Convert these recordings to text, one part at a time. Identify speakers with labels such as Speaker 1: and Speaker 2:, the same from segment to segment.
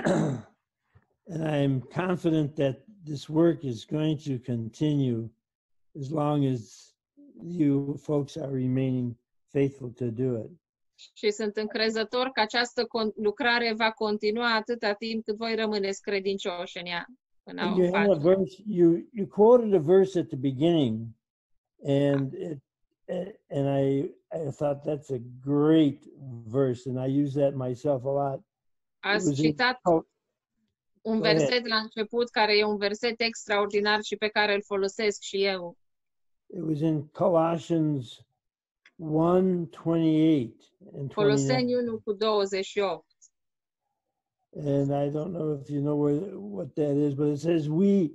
Speaker 1: And I'm confident that this work is going to continue as long as you folks are remaining faithful to do it.
Speaker 2: Și sunt încrezător că această lucrare va continua atâta timp cât voi rămâneți credincioși în ea.
Speaker 1: And you had a verse, you quoted a verse at the beginning, and I thought that's a great verse, and I use that myself a lot.
Speaker 2: Ați citat un verset la început care e un verset extraordinar și pe care îl folosesc și eu.
Speaker 1: It was in Colossians 1:28 and 29.
Speaker 2: Coloseni 1:28.
Speaker 1: And I don't know if you know what that is, but it says,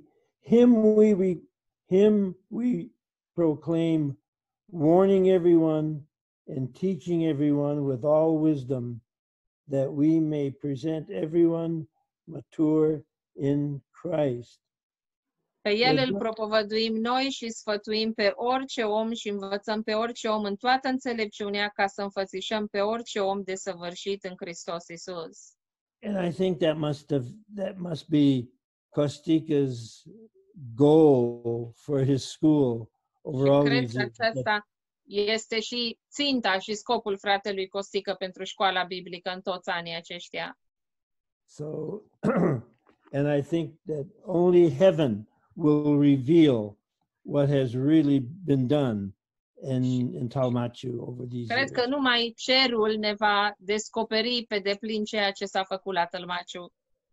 Speaker 1: him we proclaim, warning everyone and teaching everyone with all wisdom, that we may present everyone mature in Christ.
Speaker 2: Pe el îl propovăduim noi și sfătuim pe orice om și învățăm pe orice om în toată înțelepciunea ca să înfățișăm pe orice om desăvârșit în Hristos Iisus.
Speaker 1: And I think that must be Costica's goal for his school over all these years.
Speaker 2: Aceasta este și ținta și scopul fratelui Costică pentru școala biblică în toți anii aceștia.
Speaker 1: So, and I think that only heaven will reveal what has really been done in Taumaciu over these years.
Speaker 2: Cred că numai cerul ne va descoperi pe deplin ceea ce s-a făcut la Tălmaciu.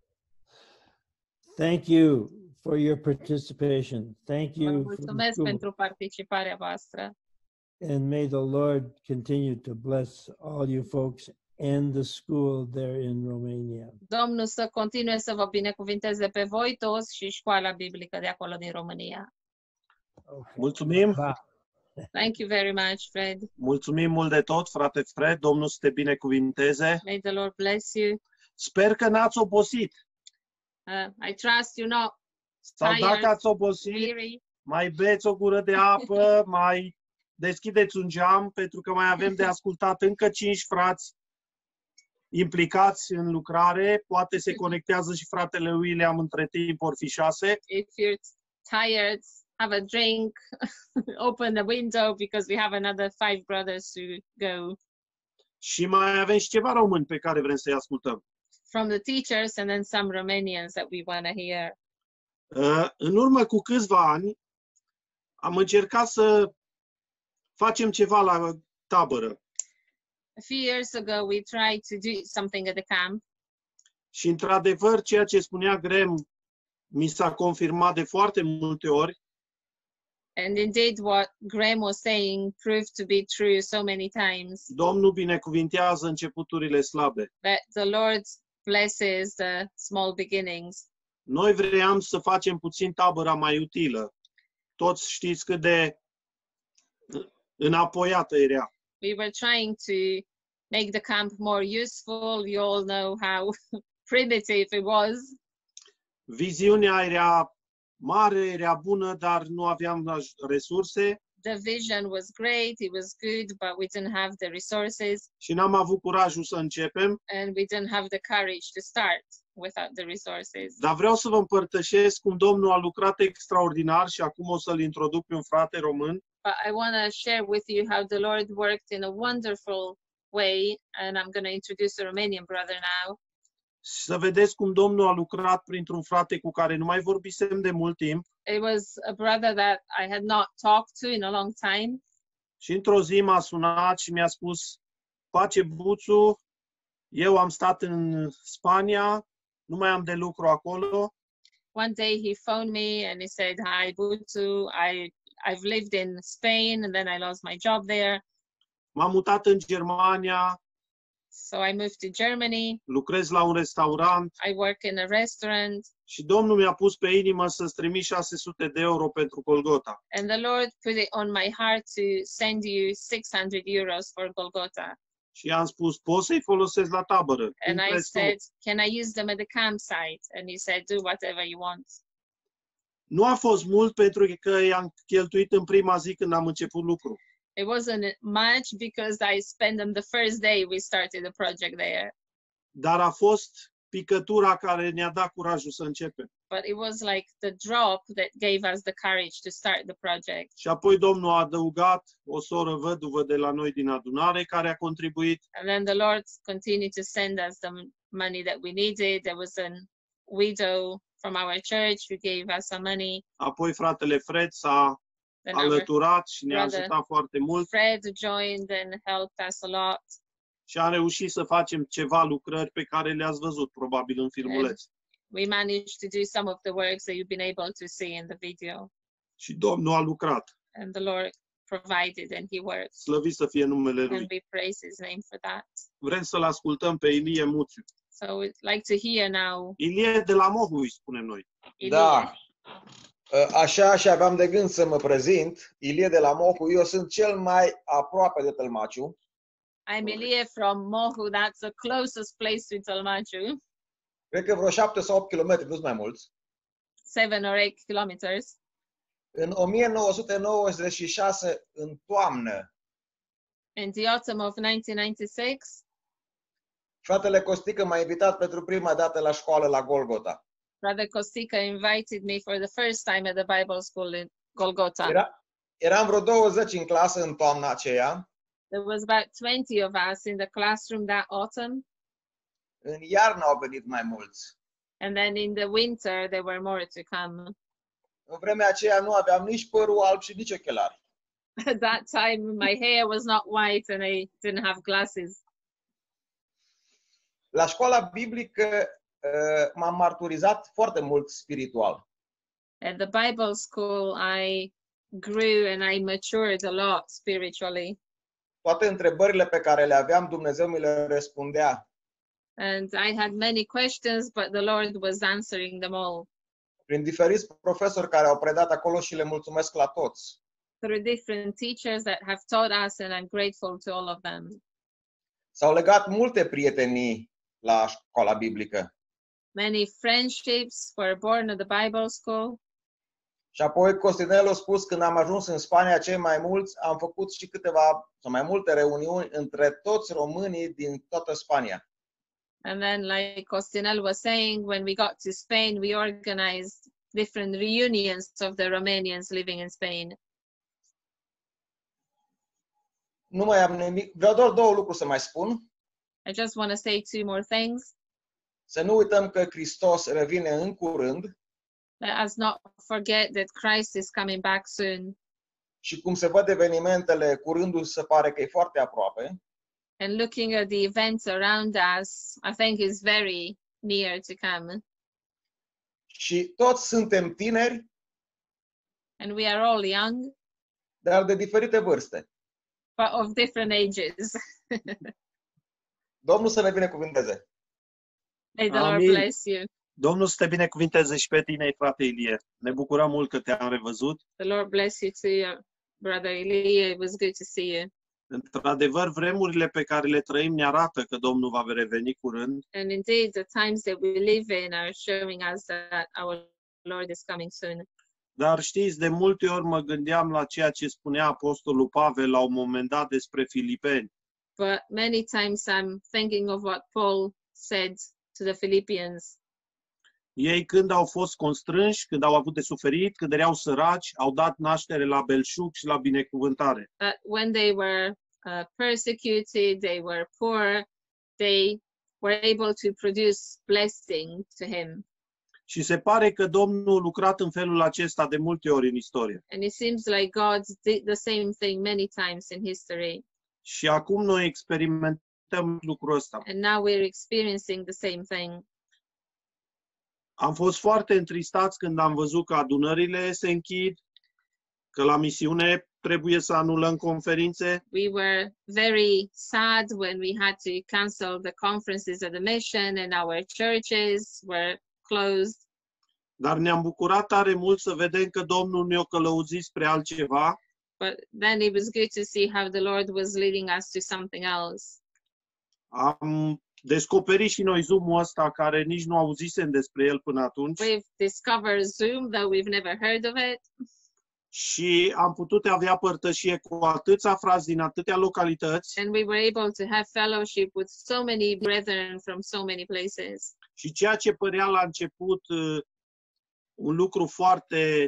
Speaker 1: Thank you for your participation. Thank you.
Speaker 2: Vă mulțumesc pentru participarea voastră.
Speaker 1: And may the Lord continue to bless all you folks and the school there in Romania.
Speaker 2: Domnul să continue să vă binecuvinteze pe voi toți și școala biblică de acolo din România.
Speaker 1: Okay.
Speaker 3: Mulțumim.
Speaker 2: Thank you very much, Fred.
Speaker 3: Mulțumim mult de tot, frate Fred. Domnul să te binecuvinteze.
Speaker 2: May the Lord bless you.
Speaker 3: Sper că n-ați obosit.
Speaker 2: I trust you not
Speaker 3: Sau
Speaker 2: tired,
Speaker 3: dacă ați obosit,
Speaker 2: weary.
Speaker 3: mai beți o gură de apă, mai deschideți un geam, pentru că mai avem de ascultat încă 5 frați implicați în lucrare. Poate se conectează și fratele William între timp, or fi 6.
Speaker 2: If you're tired, have a drink, open the window because we have another 5 brothers to go.
Speaker 3: Și mai avem și ceva români pe care vrem să-i ascultăm.
Speaker 2: From the teachers and then some Romanians that we want to hear.
Speaker 3: În urmă cu câțiva ani am încercat să facem ceva la tabără.
Speaker 2: A few years ago we tried to do something at the camp.
Speaker 3: Și într-adevăr, ceea ce spunea Graham mi s-a confirmat de foarte multe ori.
Speaker 2: And indeed what Graham was saying proved to be true so many times.
Speaker 3: Domnul binecuvintează începuturile slabe.
Speaker 2: That the Lord blesses the small beginnings.
Speaker 3: Noi vreau să facem puțin tabăra mai utilă. Toți știți cât de înapoiată era.
Speaker 2: We were trying to make the camp more useful. You all know how primitive it was.
Speaker 3: Viziunea era mare, era bună, dar nu aveam resurse.
Speaker 2: The vision was great, it was good, but we didn't have the resources.
Speaker 3: Și n-am avut curajul să începem.
Speaker 2: And we didn't have the courage to start without the resources.
Speaker 3: Dar vreau să vă împărtășesc cum Domnul a lucrat extraordinar și acum o să-l introduc pe un frate român.
Speaker 2: But I want to share with you how the Lord worked in a wonderful way, and I'm going to introduce a Romanian brother now.
Speaker 3: Să vedeți cum Domnul a lucrat printr-un frate cu care nu mai vorbisem de mult timp.
Speaker 2: It was a brother that I had not talked to in a long time.
Speaker 3: Și într-o zi m-a sunat și mi-a spus: Pace Buțu, eu am stat în Spania, nu mai am de lucru acolo.
Speaker 2: One day he phoned me and he said, "Hi Buțu, I've lived in Spain and then I lost my job there."
Speaker 3: M-am mutat în Germania.
Speaker 2: So I moved to Germany.
Speaker 3: Lucrez la un restaurant.
Speaker 2: I work in a restaurant.
Speaker 3: Și Domnul mi-a pus pe inimă să-ți trimit 600 de euro pentru Golgota.
Speaker 2: And the Lord put it on my heart to send you 600 euros for Golgota.
Speaker 3: Și i-am spus: poți să-i folosesc la tabără.
Speaker 2: And I said, can I use them at the campsite? And he said, do whatever you want.
Speaker 3: Nu a fost mult pentru că i-am cheltuit în prima zi când am început lucru.
Speaker 2: It wasn't much because I spent them the first day we started the project there.
Speaker 3: Dar a fost picătura care ne-a dat curajul să începem.
Speaker 2: But it was like the drop that gave us the courage to start the project.
Speaker 3: Și apoi Domnul a adăugat o soră văduvă de la noi din adunare care a contribuit.
Speaker 2: And then the Lord continued to send us the money that we needed. There was a widow from our church who gave us some money.
Speaker 3: Apoi fratele Fred s-a
Speaker 2: Then our
Speaker 3: alăturat și ne-a
Speaker 2: brother
Speaker 3: ajutat foarte mult
Speaker 2: Fred joined and helped us a lot.
Speaker 3: și am reușit să facem ceva lucrări pe care le-ați văzut probabil în filmuleț.
Speaker 2: We managed to do some of the works that you've been able to see in the video.
Speaker 3: Și Domnul a lucrat.
Speaker 2: And the Lord provided and he worked.
Speaker 3: Slăvit să fie numele Lui.
Speaker 2: And we praise his name for that.
Speaker 3: Vrem să-l ascultăm pe Ilie Muțiu.
Speaker 2: So we'd like to hear now
Speaker 3: Ilie de la Mohu, îi spunem noi.
Speaker 4: Da. Așa și aveam de gând să mă prezint. Ilie de la Mohu, eu sunt cel mai aproape de Tălmaciu.
Speaker 2: I'm Ilie from Mohu. That's the closest place to Tălmaciu.
Speaker 4: Cred că vreo 7 sau 8 kilometri, nu mai mulți.
Speaker 2: 7 or 8 kilometers.
Speaker 4: În 1996, în toamnă,
Speaker 2: In the autumn of 1996,
Speaker 4: fratele Costică m-a invitat pentru prima dată la școală la Golgota.
Speaker 2: Brother Kostika invited me for the first time at the Bible school in Golgotha.
Speaker 4: Eram vreo 20 în clasă în toamna aceea.
Speaker 2: There was about 20 of us in the classroom that autumn.
Speaker 4: În iarnă au venit mai mulți.
Speaker 2: And then in the winter, there were more to come.
Speaker 4: În vremea aceea nu aveam nici părul alb și nici ochelari.
Speaker 2: At that time, my hair was not white and I didn't have glasses.
Speaker 4: La școala biblică m-am marturizat foarte mult spiritual.
Speaker 2: At the Bible school, I grew and I matured a lot spiritually.
Speaker 4: Toate întrebările pe care le aveam, Dumnezeu mi le răspundea.
Speaker 2: And I had many questions, but the Lord was answering them all.
Speaker 4: Prin diferiți profesori care au predat acolo și le mulțumesc la toți.
Speaker 2: Through different teachers that have taught us, and I'm grateful to all of them.
Speaker 4: S-au legat multe prietenii la școala biblică.
Speaker 2: Many friendships were born at the Bible school.
Speaker 4: Și apoi Costinel a spus, când am ajuns în Spania, cei mai mulți, am făcut și câteva sau mai multe reuniuni între toți românii din toată Spania.
Speaker 2: And then, like Costinel was saying, when we got to Spain, we organized different reunions of the Romanians living in Spain.
Speaker 4: Nu mai am nimic. Vreau doar două lucruri să mai spun.
Speaker 2: I just want to say 2 more things.
Speaker 4: Să nu uităm că Hristos revine în curând.
Speaker 2: Let us not forget that Christ is coming back soon.
Speaker 4: Și cum se văd evenimentele, curândul se pare că e foarte aproape.
Speaker 2: And looking at the events around us, I think is very near to come.
Speaker 4: Și toți suntem tineri,
Speaker 2: And we are all young,
Speaker 4: dar de diferite vârste.
Speaker 2: but of different ages.
Speaker 4: Domnul să ne binecuvânteze.
Speaker 2: May the Lord
Speaker 3: Amin.
Speaker 2: bless you.
Speaker 3: Domnul să te binecuvinteze și pe tine, frate Ilie. Ne bucurăm mult că te-am revăzut.
Speaker 2: The Lord bless you too, Brother Elie. It was good to see you.
Speaker 3: Într-adevăr, vremurile pe care le trăim ne arată că Domnul va reveni curând.
Speaker 2: And indeed, the times that we live in are showing us that our Lord is coming soon.
Speaker 3: Dar știți, de multe ori mă gândeam la ceea ce spunea Apostolul Pavel la un moment dat despre Filipeni.
Speaker 2: But many times I'm thinking of what Paul said to the Philippians.
Speaker 3: Ei, când au fost constrânși, când au avut de suferit, când erau săraci, au dat naștere la belșug și la binecuvântare.
Speaker 2: That when they were persecuted, they were poor, they were able to produce blessing to him.
Speaker 3: Și se pare că Domnul a lucrat în felul acesta de multe ori în istorie.
Speaker 2: And it seems like God did the same thing many times in history.
Speaker 3: Și acum noi experimentăm lucrul ăsta.
Speaker 2: And now we're experiencing the same thing.
Speaker 3: Am fost foarte întristați când am văzut că adunările se închid, că la misiune trebuie să anulăm conferințe.
Speaker 2: We were very sad when we had to cancel the conferences at the mission and our churches were closed.
Speaker 3: Dar ne-am bucurat tare mult să vedem că Domnul ne-a călăuzit spre altceva.
Speaker 2: But then it was good to see how the Lord was leading us to something else.
Speaker 3: Am descoperit și noi Zoom-ul ăsta care nici nu auzisem despre el până atunci.
Speaker 2: We've discovered Zoom, though we've never heard of it.
Speaker 3: Și am putut avea părtășie cu atâția frați din atâtea localități.
Speaker 2: And we were able to have fellowship with so many brethren from so many places.
Speaker 3: Și ceea ce părea la început un lucru foarte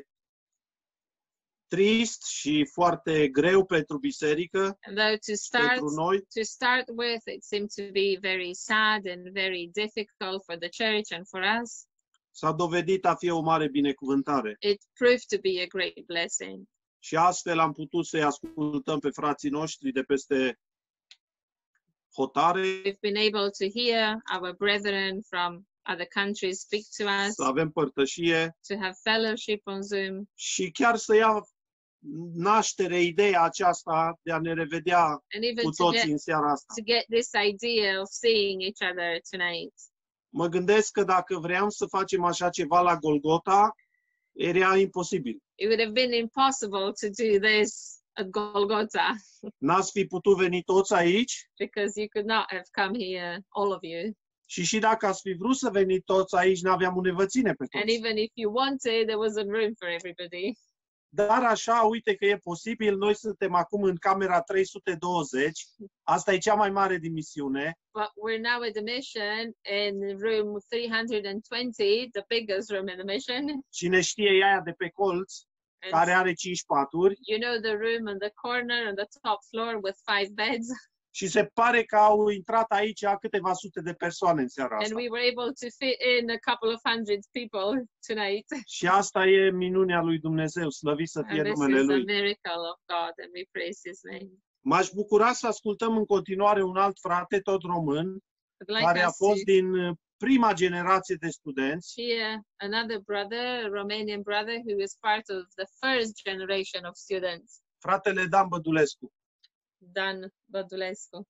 Speaker 3: trist și foarte greu pentru biserică,
Speaker 2: And though
Speaker 3: pentru noi,
Speaker 2: to start with, it seemed to be very sad and very difficult for the church and for us.
Speaker 3: s-a dovedit a fi o mare binecuvântare.
Speaker 2: It proved to be a great blessing.
Speaker 3: Și astfel am putut să-i ascultăm pe frații noștri de peste hotare,
Speaker 2: We've been able to hear our brethren from other countries speak to us,
Speaker 3: să avem părtășie
Speaker 2: to have fellowship on Zoom,
Speaker 3: și chiar să ia naștere ideea aceasta de a ne revedea
Speaker 2: and even
Speaker 3: cu toții în seara asta.
Speaker 2: to get this idea of seeing each other tonight.
Speaker 3: Mă gândesc că dacă vreau să facem așa ceva la Golgota, era imposibil.
Speaker 2: It would have been impossible to do this at Golgotha
Speaker 3: N-ați fi putut veni toți aici
Speaker 2: because you could not have come here, all of you.
Speaker 3: și dacă ați fi vrut să veniți toți aici, n-aveam unde vă ține pe
Speaker 2: And
Speaker 3: toți.
Speaker 2: even if you wanted, there wasn't room for everybody.
Speaker 3: Dar așa, uite că e posibil, noi suntem acum în camera 320, asta e cea mai mare din misiune,
Speaker 2: But we're now at the mission in room 320, the biggest room in the mission.
Speaker 3: cine știe e aia de pe colț,
Speaker 2: And
Speaker 3: care are 5 paturi,
Speaker 2: you know the room on the corner on the top floor with 5 beds.
Speaker 3: și se pare că au intrat aici câteva sute de persoane în seara
Speaker 2: And
Speaker 3: asta.
Speaker 2: we were able to fit in a couple of hundred people tonight.
Speaker 3: Și asta e minunea lui Dumnezeu, slăvit să fie
Speaker 2: And this
Speaker 3: numele
Speaker 2: is a
Speaker 3: Lui.
Speaker 2: miracle of God, and we praise His name.
Speaker 3: M-aș bucura să ascultăm în continuare un alt frate, tot român,
Speaker 2: I'd like
Speaker 3: care a
Speaker 2: us
Speaker 3: fost
Speaker 2: to
Speaker 3: din prima generație de studenți,
Speaker 2: hear another brother, a Romanian brother, who is part of the first generation of students,
Speaker 3: fratele Dan Bădulescu.
Speaker 2: Dan Bădulescu.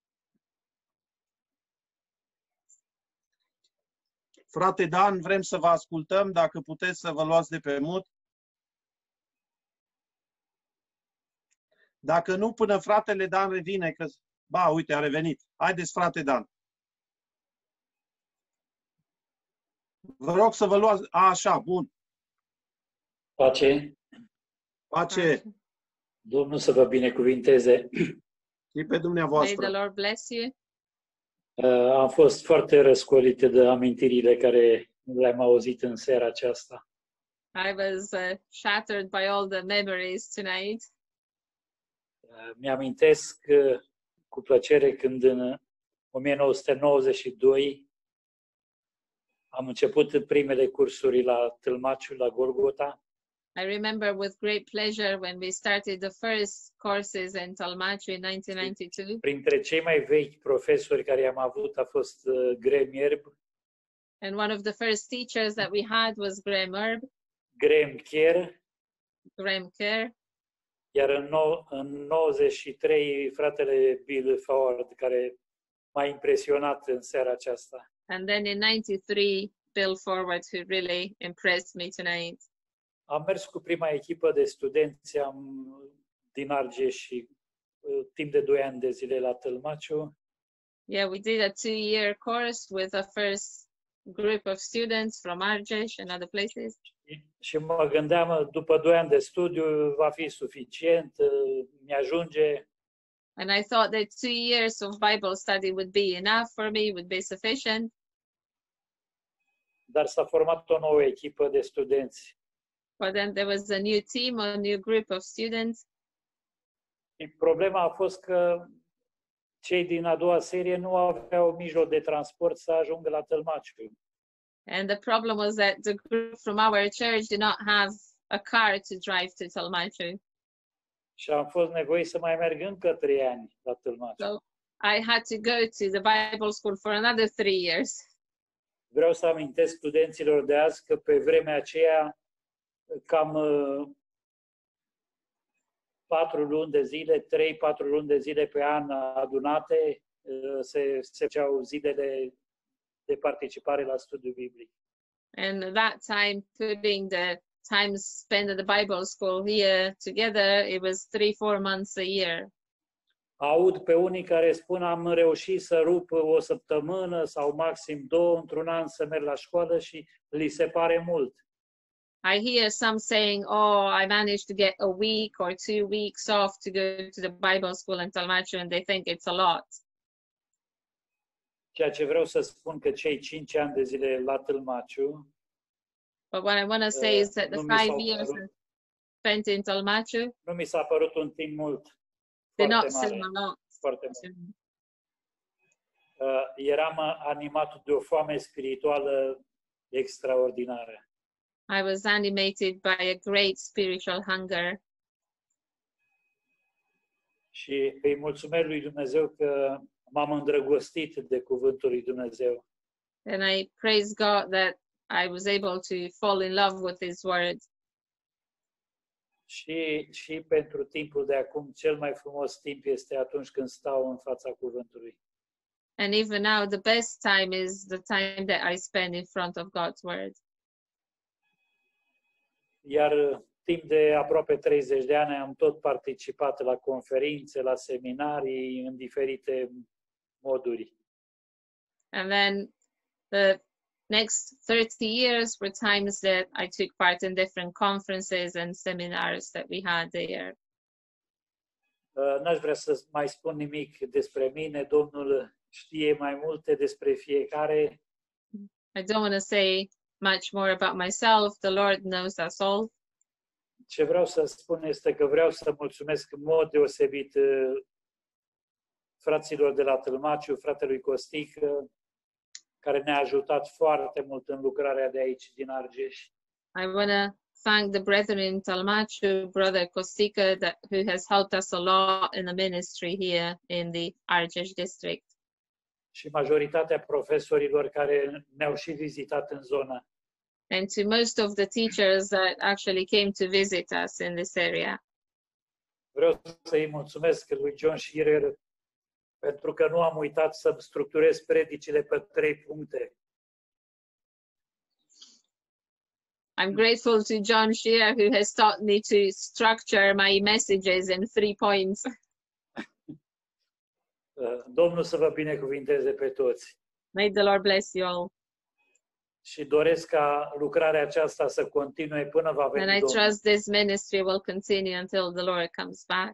Speaker 3: Frate Dan, vrem să vă ascultăm, dacă puteți să vă luați de pe mut. Dacă nu, până fratele Dan revine, că, ba, uite, a revenit. Haideți, frate Dan. Vă rog să vă luați, așa, bun.
Speaker 5: Pace,
Speaker 3: Pace,
Speaker 5: Domnul să vă binecuvinteze.
Speaker 3: și pe
Speaker 2: May
Speaker 3: dumneavoastră.
Speaker 2: the Lord bless you.
Speaker 5: Am fost foarte răscolit de amintirile care le-am auzit în seara aceasta.
Speaker 2: I was shattered by all the memories tonight.
Speaker 5: Mi-amintesc cu plăcere când în 1992 am început primele cursuri la Tâlmaciu, la Golgota.
Speaker 2: I remember with great pleasure when we started the first courses in Tălmaciu in 1992.
Speaker 5: Printre cei mai vechi profesori care am avut a fost Graham Erb,
Speaker 2: And one of the first teachers that we had was Graham Erb,
Speaker 5: Graham Kerr,
Speaker 2: Graham Kerr,
Speaker 5: iar în 93 fratele Bill Ford, care m-a impresionat în seara aceasta.
Speaker 2: and then in 93, Bill Forward, who really impressed me tonight.
Speaker 5: Am mers cu prima echipă de studenți din Argeș și timp de 2 ani de zile la Tălmaciu.
Speaker 2: Yeah, we did a 2-year course with the first group of students from Argeș and other places.
Speaker 5: Și mă gândeam, după 2 ani de studiu, va fi suficient, mi-ajunge.
Speaker 2: And I thought that 2 years of Bible study would be enough for me, would be sufficient.
Speaker 5: Dar s-a format o nouă echipă de studenți.
Speaker 2: But then there was a new team, a new group of students.
Speaker 5: Și problema a fost că cei din a doua serie nu aveau mijloc de transport să ajungă la Tălmaciu.
Speaker 2: And the problem was that the group from our church did not have a car to drive to Tălmaciu.
Speaker 5: Și am fost nevoit să mai merg încă 3 ani la Tălmaciu.
Speaker 2: So I had to go to the Bible school for another 3 years.
Speaker 5: Vreau să amintesc studenților de azi că pe vremea aceea cam 4 luni de zile, 3-4 luni de zile pe an adunate, se făceau zilele de participare la studiu biblic.
Speaker 2: And at that time, putting the time spent at the Bible school here together, it was 3-4 months a year.
Speaker 5: Aud pe unii care spun am reușit să rup o săptămână sau maxim 2 într-un an să merg la școală și li se pare mult.
Speaker 2: I hear some saying, oh, I managed to get a week or 2 weeks off to go to the Bible school in Tălmaciu, and they think it's a lot.
Speaker 5: Ceea ce vreau să spun că cei 5 ani de zile la Tâlmaciu
Speaker 2: But what I want to say is that the
Speaker 5: nu mi
Speaker 2: 5
Speaker 5: s-au
Speaker 2: years
Speaker 5: părut-
Speaker 2: spent in Tolmaciu
Speaker 5: nu mi s-a părut un timp mult,
Speaker 2: did
Speaker 5: foarte
Speaker 2: not seem
Speaker 5: mare,
Speaker 2: a lot
Speaker 5: foarte mult.
Speaker 2: to me.
Speaker 5: Eram animat de o foame spirituală extraordinară.
Speaker 2: I was animated by a great spiritual hunger.
Speaker 5: Și îi mulțumesc lui Dumnezeu că m-am îndrăgostit de cuvântul lui Dumnezeu.
Speaker 2: And I praise God that I was able to fall in love with His Word.
Speaker 5: Și pentru timpul de acum, cel mai frumos timp este atunci când stau în fața cuvântului.
Speaker 2: And even now, the best time is the time that I spend in front of God's Word.
Speaker 5: Iar timp de aproape 30 de ani am tot participat la conferințe, la seminarii, în diferite moduri.
Speaker 2: And then the next 30 years were times that I took part in different conferences and seminars that we had there.
Speaker 5: N-aș vrea să mai spun nimic despre mine, Domnul știe mai multe despre fiecare.
Speaker 2: I don't want to say much more about myself. The Lord knows us all.
Speaker 5: Ce vreau să spun este că vreau să mulțumesc în mod deosebit fraților de la Tâlmaciu, fratelui Costic, care ne-a ajutat foarte mult în lucrarea de aici din Argeș.
Speaker 2: I want to thank the brethren in Tolmaciu, Brother Costica, who has helped us a lot in the ministry here in the Argeș district.
Speaker 5: Și majoritatea profesorilor care ne-au și vizitat în zonă.
Speaker 2: And to most of the teachers that actually came to visit us in this area.
Speaker 5: Vreau să-i mulțumesc lui John Shearer pentru că nu am uitat să-mi structurez predicile pe 3 puncte.
Speaker 2: I'm grateful to John Shearer, who has taught me to structure my messages in 3 points.
Speaker 5: Domnul să vă binecuvinteze pe toți.
Speaker 2: May the Lord bless you all.
Speaker 5: Și doresc ca lucrarea aceasta să continue până va veni
Speaker 2: And I
Speaker 5: Domnul.
Speaker 2: trust this ministry will continue until the Lord comes back.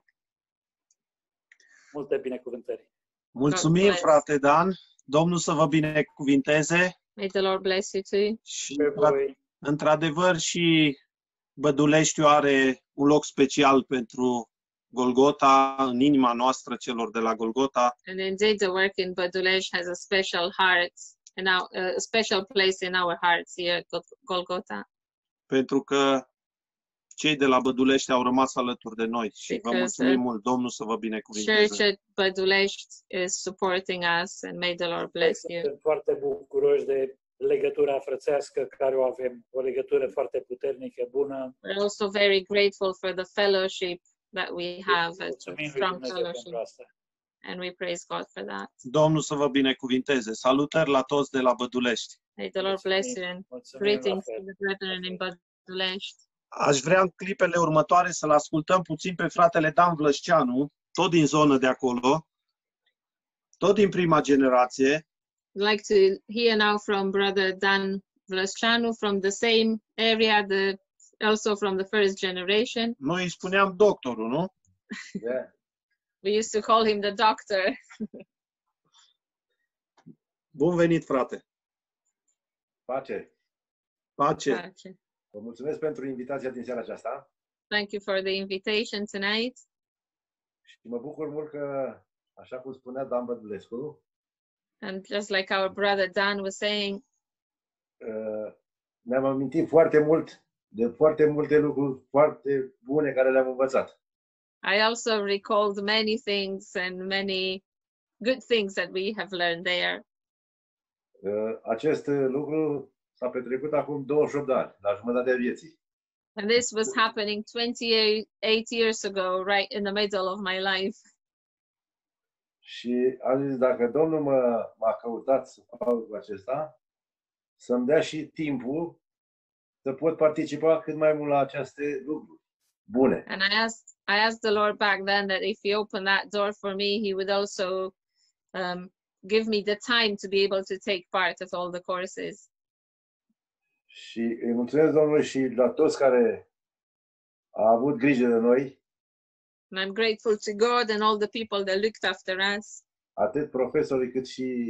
Speaker 5: Multe binecuvântări.
Speaker 3: Mulțumim,
Speaker 2: bless.
Speaker 3: frate Dan. Domnul să vă binecuvinteze
Speaker 2: May the Lord bless you too.
Speaker 3: și,
Speaker 5: Pe voi.
Speaker 3: într-adevăr, și Băduleștiul are un loc special pentru Golgota, în inima noastră, celor de la Golgota.
Speaker 2: And indeed, the work in Bădulești has a special heart and a special place in our hearts here at Golgotha.
Speaker 3: Pentru că cei de la Bădulești au rămas alături de noi și vă
Speaker 2: Because,
Speaker 3: mulțumim mult. Domnul să vă
Speaker 2: Church
Speaker 3: binecuvinteze.
Speaker 2: at Bădulești is supporting us, and may the Lord bless you.
Speaker 5: Sunt foarte bucuroși de legătura frățească care o avem, o legătură foarte puternică, bună.
Speaker 2: We're also very grateful for the fellowship that we have, a
Speaker 5: Mulțumim lui
Speaker 2: strong
Speaker 5: Dumnezeu
Speaker 2: fellowship,
Speaker 5: pentru asta.
Speaker 2: and we praise God for that.
Speaker 3: Domnul să vă binecuvinteze. Salutări la toți de la Bădulești.
Speaker 2: May the Lord bless you, and
Speaker 5: Mulțumim la
Speaker 2: greetings to
Speaker 5: fel.
Speaker 2: the brethren in Bădulești.
Speaker 3: Aș vrea în clipele următoare să-l ascultăm puțin pe fratele Dan Vlășceanu, tot din zonă de acolo, tot din prima generație.
Speaker 2: I'd like to hear now from Brother Dan Vlășceanu from the same area, also from the first generation.
Speaker 3: Noi îi spuneam doctorul, nu?
Speaker 2: We used to call him the doctor.
Speaker 3: Bun venit, frate!
Speaker 6: Pace!
Speaker 3: Pace!
Speaker 6: Vă mulțumesc pentru invitația din seara aceasta
Speaker 2: Thank you for the invitation tonight.
Speaker 6: și mă bucur mult că, așa cum spunea Dan Bădulescu,
Speaker 2: And just like our brother Dan was saying,
Speaker 6: ne-am amintit foarte mult de foarte multe lucruri foarte bune care le-am învățat.
Speaker 2: I also recalled many things and many good things that we have learned there.
Speaker 6: Acest lucru s-a petrecut acum 28 de ani, la jumătatea vieții.
Speaker 2: And this was happening 28 years ago, right in the middle of my life.
Speaker 6: Și am zis, dacă Domnul m-a căutat să fac lucrul acesta, să-mi dea și timpul să pot participa cât mai mult la aceste lucruri bune.
Speaker 2: And I asked the Lord back then that if He opened that door for me, He would also give me the time to be able to take part of all the courses.
Speaker 6: Și îi mulțumesc Domnului și la toți care au avut grijă de noi,
Speaker 2: And I'm grateful to God and all the people that looked after us,
Speaker 6: atât profesorii cât și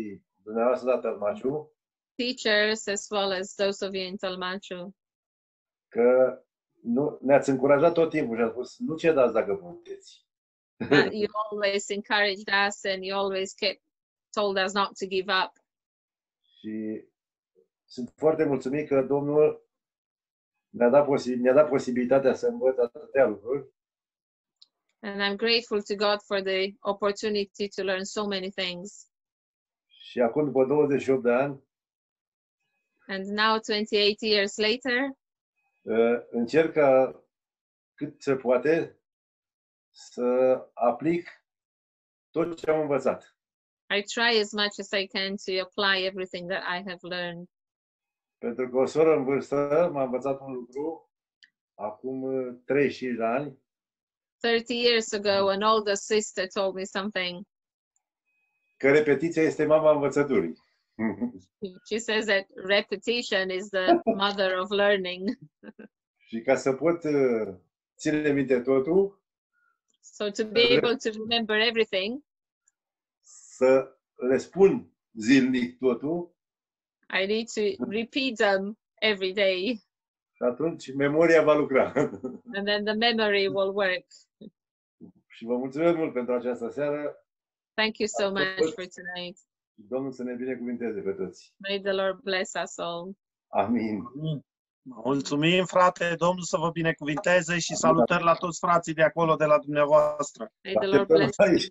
Speaker 6: dumneavoastră la Tălmaciu,
Speaker 2: teachers as well as those of you in Tălmaciu,
Speaker 6: că nu, ne-ați încurajat tot timpul și ați spus, nu cedați dacă puteți.
Speaker 2: that you always encouraged us and you always told us not to give up.
Speaker 6: Și sunt foarte mulțumit că Domnul mi-a dat posibilitatea să învăț atâtea lucruri
Speaker 2: And I'm grateful to God for the opportunity to learn so many things.
Speaker 6: și acum, după 28 de ani,
Speaker 2: And now, 28 years later,
Speaker 6: încerc ca cât se poate să aplic tot ce am învățat.
Speaker 2: I try as much as I can to apply everything that I have learned.
Speaker 6: Pentru că o soră în vârstă m-a învățat un lucru acum 35 de ani,
Speaker 2: 30 years ago, an older sister told me something.
Speaker 6: că repetiția este mama învățăturii.
Speaker 2: She says that repetition is the mother of learning.
Speaker 6: Și ca să pot ține minte totul,
Speaker 2: So to be able to remember everything,
Speaker 6: să le spun zilnic totul,
Speaker 2: I need to repeat them every day,
Speaker 6: și atunci memoria va lucra.
Speaker 2: and then the memory will work.
Speaker 6: Și vă mulțumesc mult pentru această seară.
Speaker 2: Thank you so much for tonight.
Speaker 6: Domnul să ne binecuvinteze pe toți.
Speaker 2: May the Lord bless us all.
Speaker 6: Amin.
Speaker 3: Mulțumim, frate, Domnul să vă binecuvinteze și salutări la toți frații de acolo, de la dumneavoastră.
Speaker 2: May the Lord bless us.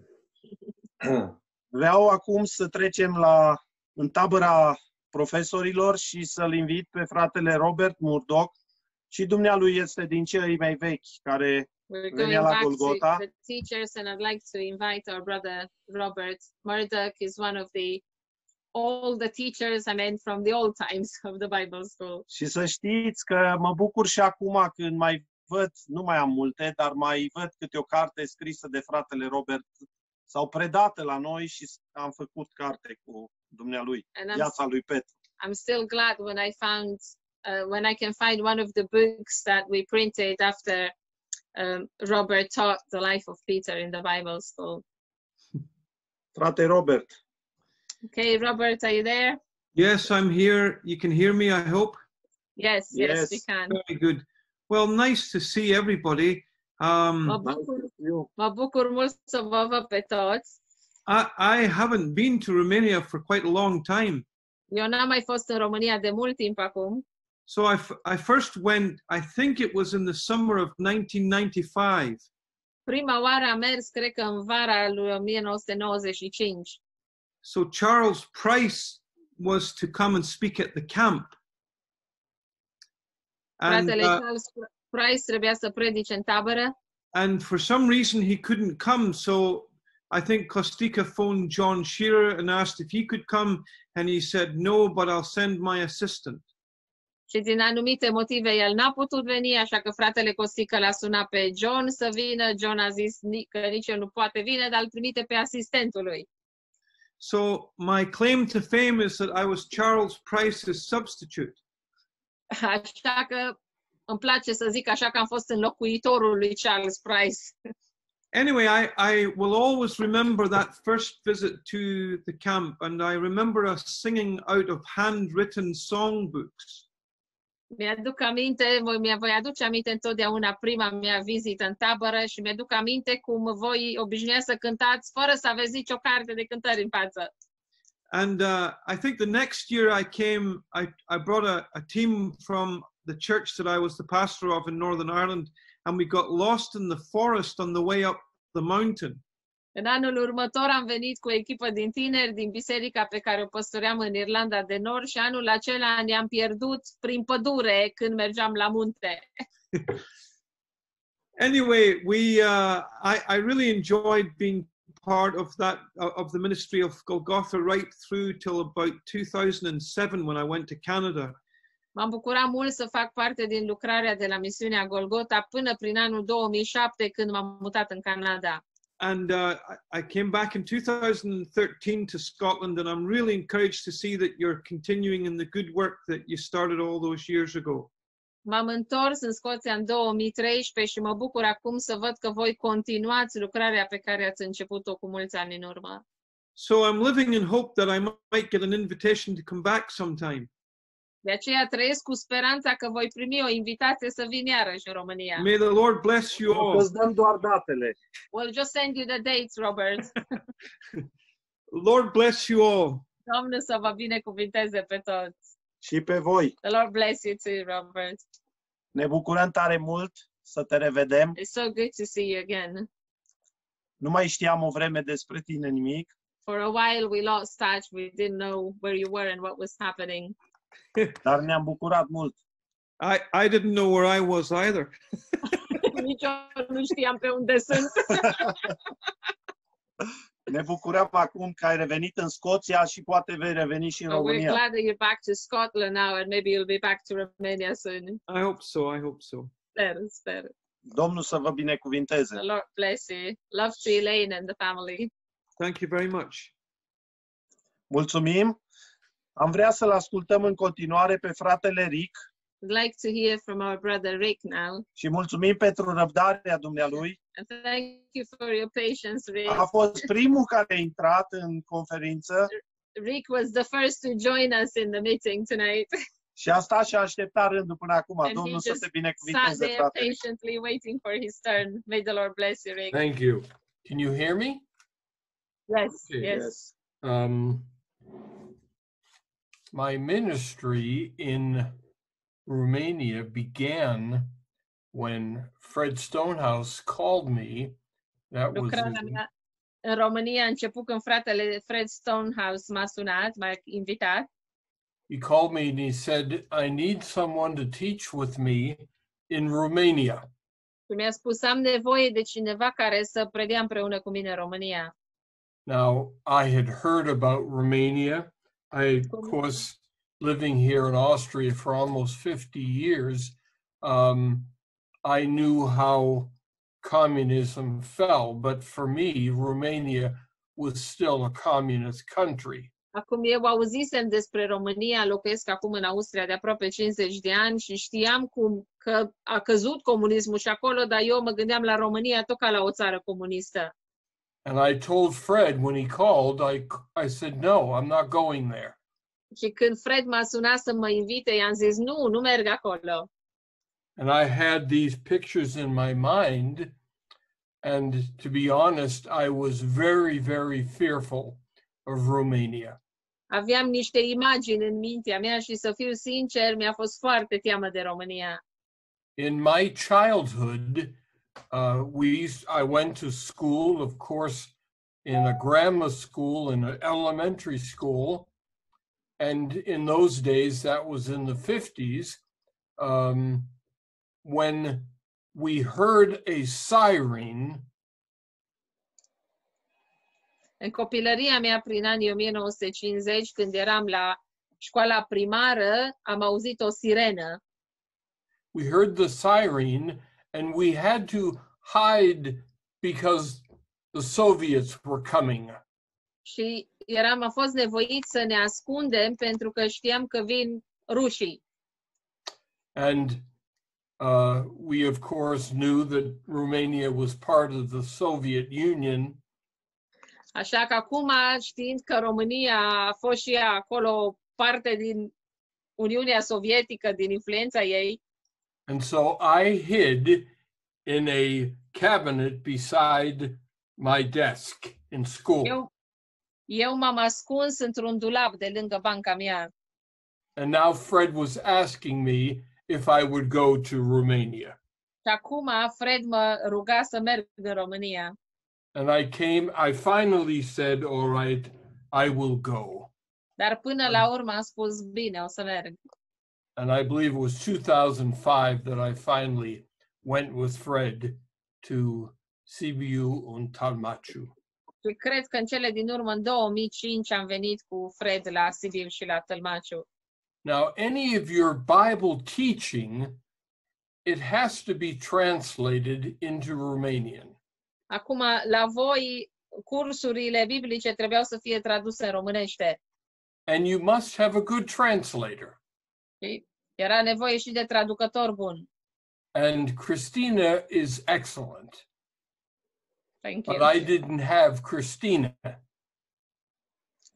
Speaker 3: Vreau acum să trecem în tabăra profesorilor și să-l invit pe fratele Robert Murdoch, și dumnealui este din cei mai vechi, care
Speaker 2: We're
Speaker 3: venea
Speaker 2: going
Speaker 3: la
Speaker 2: back to
Speaker 3: Golgota.
Speaker 2: the teachers, and I'd like to invite our brother Robert Murdoch. Is one of the older teachers, I mean, from the old times of the Bible school.
Speaker 3: Și să știți că mă bucur și acum când mai văd, nu mai am multe, dar mai văd câte o carte scrisă de fratele Robert sau predată la noi și am făcut carte cu dumnealui,
Speaker 2: And
Speaker 3: Viața lui Petru.
Speaker 2: I'm still glad when I can find one of the books that we printed after Robert taught the life of Peter in the Bible school.
Speaker 3: Frate Robert,
Speaker 2: Okay, Robert, are you there?
Speaker 7: Yes, I'm here. You can hear me, I hope.
Speaker 2: Yes,
Speaker 3: Yes.
Speaker 2: we can.
Speaker 7: Very good. Well, nice to see everybody.
Speaker 2: Mă bucur mult să vă văd pe toți.
Speaker 7: I haven't been to Romania for quite a long time.
Speaker 2: Eu n-am mai fost în România de mult timp acum.
Speaker 7: So I first went, I think it was in the summer of 1995.
Speaker 2: Prima oară am mers, cred că în vara lui 1995.
Speaker 7: So Charles Price was to come and speak at the camp. And,
Speaker 2: Fratele Charles Price trebuia să predice în tabără
Speaker 7: and for some reason he couldn't come, so I think Kostika phoned John Shearer and asked if he could come, and he said no, but I'll send my assistant.
Speaker 2: și din anumite motive el n-a putut veni, așa că fratele Costică l-a sunat pe John să vină. John a zis că nici el nu poate vine, dar îl trimite pe asistentul lui.
Speaker 7: So my claim to fame is that I was Charles Price's substitute.
Speaker 2: Așa că îmi place să zic așa că am fost înlocuitorul lui Charles Price.
Speaker 7: Anyway, I will always remember that first visit to the camp, and I remember us singing out of handwritten songbooks.
Speaker 2: Voi aduce aminte întotdeauna prima mea vizită în tabără și mi-aduc aminte cum voi obișnuiați să cântați fără să aveți nicio carte de cântări în față.
Speaker 7: And I think the next year I came, I brought a team from the church that I was the pastor of in Northern Ireland, and we got lost in the forest on the way up the mountain.
Speaker 2: În anul următor am venit cu o echipă din tineri din biserica pe care o păstoream în Irlanda de Nord și anul acela ne-am pierdut prin pădure când mergeam la munte.
Speaker 7: Anyway, I really enjoyed being part of the ministry of Golgotha right through till about 2007 when I went to Canada.
Speaker 2: M-am bucurat mult să fac parte din lucrarea de la misiunea Golgota până prin anul 2007 când m-am mutat în Canada.
Speaker 7: And I came back in 2013 to Scotland, and I'm really encouraged to see that you're continuing in the good work that you started all those years ago.
Speaker 2: M-am întors în Scoția în 2013 și mă bucur acum să văd că voi continuați lucrarea pe care ați început-o cu mulți ani în urmă.
Speaker 7: So I'm living in hope that I might get an invitation to come back sometime.
Speaker 2: De aceea trăiesc cu speranța că voi primi o invitație să vin iarăși în România.
Speaker 7: May the Lord bless you
Speaker 3: Că
Speaker 7: all.
Speaker 3: îți dăm doar datele.
Speaker 2: We'll just send you the dates, Robert.
Speaker 7: Lord bless you all.
Speaker 2: Domnul să vă binecuvinteze pe toți.
Speaker 3: Și pe voi.
Speaker 2: The Lord bless you too, Robert.
Speaker 3: Ne bucurăm tare mult să te revedem.
Speaker 2: It's so good to see you again.
Speaker 3: Nu mai știam o vreme despre tine nimic,
Speaker 2: For a while we lost touch. We didn't know where you were and what was happening.
Speaker 3: dar ne-am bucurat mult.
Speaker 7: I didn't know where I was either.
Speaker 2: Nici eu nu știam pe unde sunt.
Speaker 3: Ne bucurăm acum că ai revenit în Scoția și poate vei reveni și în
Speaker 2: But we're
Speaker 3: România.
Speaker 2: glad that you're back to Scotland now and maybe you'll be back to Romania soon.
Speaker 7: I hope so. I hope so.
Speaker 2: Sper.
Speaker 3: Domnul să vă binecuvinteze.
Speaker 2: The Lord bless you. Love to Elaine and the family.
Speaker 7: Thank you very much.
Speaker 3: Mulțumim. Am vrea să-l ascultăm în continuare pe fratele Rick
Speaker 2: We'd like to hear from our brother Rick now.
Speaker 3: și mulțumim pentru răbdarea dumnealui.
Speaker 2: And thank you for your patience, Rick.
Speaker 3: A fost primul care a intrat în conferință
Speaker 2: Rick was the first to join us in the meeting tonight.
Speaker 3: și a stat și a așteptat rândul până acum.
Speaker 2: And he
Speaker 3: Domnul să
Speaker 2: just
Speaker 3: te
Speaker 2: Sat
Speaker 3: binecuvinteze,
Speaker 2: there
Speaker 3: frate Rick.
Speaker 2: patiently waiting for his turn. May the Lord bless you, Rick.
Speaker 8: Thank you. Can you hear me?
Speaker 2: Yes,
Speaker 8: Okay.
Speaker 2: yes.
Speaker 8: My ministry in Romania began when Fred Stonehouse called me. That was
Speaker 2: Lucrarea mea în România a început când fratele Fred Stonehouse m-a sunat, m-a invitat.
Speaker 8: he called me and he said, I need someone to teach with me in Romania.
Speaker 2: Și mi-a spus, am nevoie de cineva care să predea împreună cu mine în România.
Speaker 8: Now, I had heard about Romania. Of course, living here in Austria for almost 50 years, I knew how communism fell, but for me, Romania was still a communist country.
Speaker 2: Acum eu auzisem despre România, locuiesc acum în Austria de aproape 50 de ani și știam că a căzut comunismul și acolo, dar eu mă gândeam la România tot ca la o țară comunistă.
Speaker 8: And I told Fred when he called, I said, no, I'm not going there.
Speaker 2: Și când Fred m-a sunat să mă invite, i-am zis, nu merg acolo.
Speaker 8: And I had these pictures in my mind. And to be honest, I was very, very fearful of Romania.
Speaker 2: Aveam niște imagini în mintea mea și, să fiu sincer, mi-a fost foarte teamă de România.
Speaker 8: In my childhood, I went to school, of course, in a grammar school, in an elementary school. And in those days, that was in the 50s, when we heard a siren.
Speaker 2: În copilăria mea, prin anii 1950, când eram la școala primară, am auzit o sirenă.
Speaker 8: We heard the siren and we had to hide because the Soviets were coming.
Speaker 2: Și am fost nevoiți să ne ascundem pentru că știam că vin rușii.
Speaker 8: And we, of course, knew that Romania was part of the Soviet Union.
Speaker 2: Așa că acum, știind că România a fost și ea acolo parte din Uniunea Sovietică, din influența ei,
Speaker 8: And so I hid in a cabinet beside my desk in school.
Speaker 2: eu m-am ascuns într-un dulap de lângă banca mea.
Speaker 8: And now Fred was asking me if I would go to Romania.
Speaker 2: Și acum Fred mă ruga să merg în România.
Speaker 8: And I finally said, all right, I will go.
Speaker 2: Dar până la urmă am spus, bine, o să merg.
Speaker 8: And I believe it was 2005 that I finally went with Fred to Sibiu and Tălmaciu.
Speaker 2: Și cred că în cele din urmă, în 2005, am venit cu Fred la Sibiu și la Tălmaciu.
Speaker 8: Now, any of your Bible teaching, it has to be translated into Romanian.
Speaker 2: Acum, la voi, cursurile biblice trebuiau să fie traduse în românește.
Speaker 8: And you must have a good translator.
Speaker 2: Și era nevoie și de traducător bun.
Speaker 8: And Christina is excellent.
Speaker 2: Thank you.
Speaker 8: But I didn't have Christina.